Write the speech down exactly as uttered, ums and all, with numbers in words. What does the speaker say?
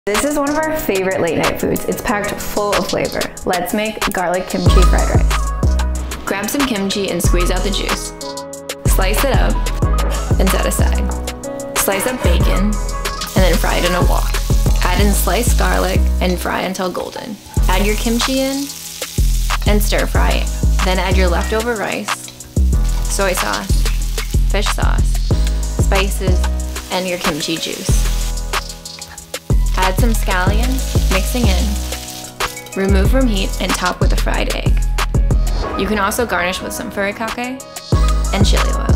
This is one of our favorite late night foods. It's packed full of flavor. Let's make garlic kimchi fried rice. Grab some kimchi and squeeze out the juice. Slice it up and set aside. Slice up bacon and then fry it in a wok. Add in sliced garlic and fry until golden. Add your kimchi in and stir fry. Then add your leftover rice, soy sauce, fish sauce, spices, and your kimchi juice. Add some scallions, mixing in. Remove from heat and top with a fried egg. You can also garnish with some furikake and chili oil.